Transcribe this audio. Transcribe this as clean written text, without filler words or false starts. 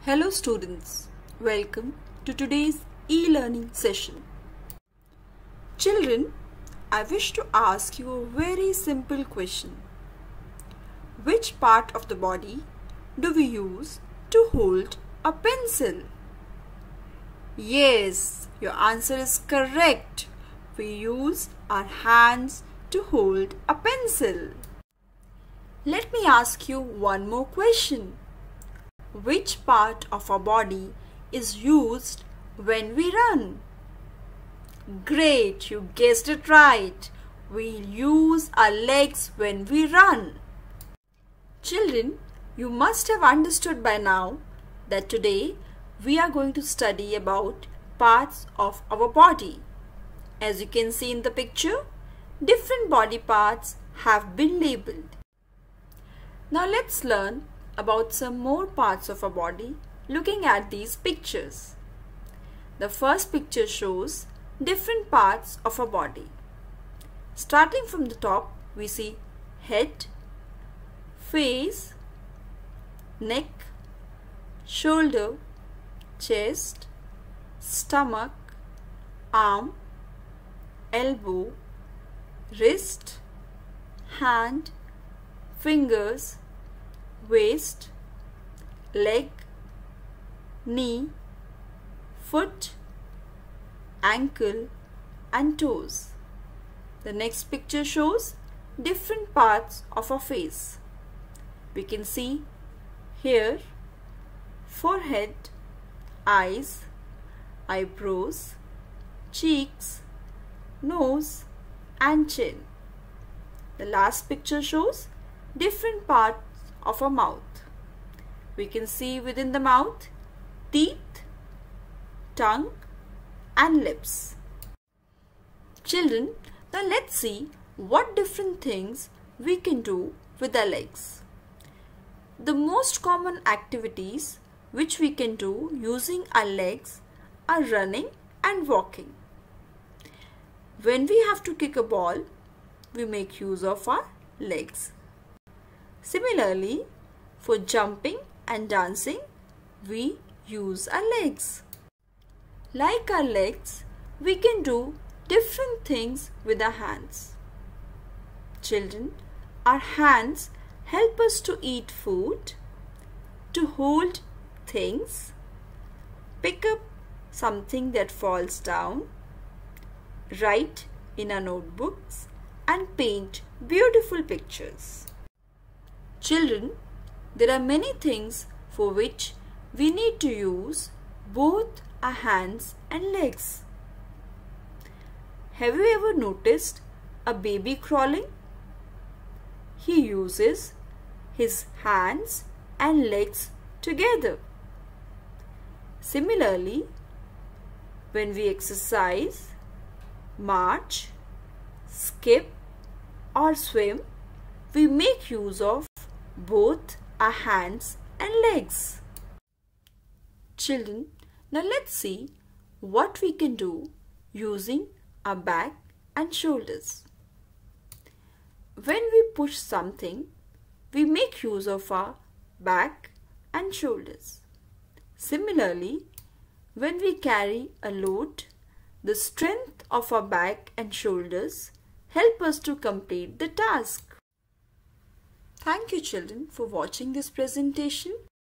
Hello students, welcome to today's e-learning session. Children, I wish to ask you a very simple question. Which part of the body do we use to hold a pencil? Yes, your answer is correct. We use our hands to hold a pencil. Let me ask you one more question. Which part of our body is used when we run? Great, you guessed it right. We use our legs when we run. Children, you must have understood by now that today we are going to study about parts of our body. As you can see in the picture, different body parts have been labeled. Now let's learn about some more parts of our body looking at these pictures. The first picture shows different parts of our body. Starting from the top, we see head, face, neck, shoulder, chest, stomach, arm, elbow, wrist, hand, fingers, waist, leg, knee, foot, ankle and toes. The next picture shows different parts of our face. We can see hair, forehead, eyes, eyebrows, cheeks, nose and chin. The last picture shows different parts of our mouth. We can see within the mouth teeth, tongue and lips. Children, now let's see what different things we can do with our legs. The most common activities which we can do using our legs are running and walking. When we have to kick a ball, we make use of our legs. Similarly, for jumping and dancing, we use our legs. Like our legs, we can do different things with our hands. Children, our hands help us to eat food, to hold things, pick up something that falls down, write in our notebooks, and paint beautiful pictures. Children, there are many things for which we need to use both our hands and legs. Have you ever noticed a baby crawling? He uses his hands and legs together. Similarly, when we exercise, march, skip or swim, we make use of both our hands and legs. Children, now let's see what we can do using our back and shoulders. When we push something, we make use of our back and shoulders. Similarly, when we carry a load, the strength of our back and shoulders help us to complete the task. Thank you children for watching this presentation.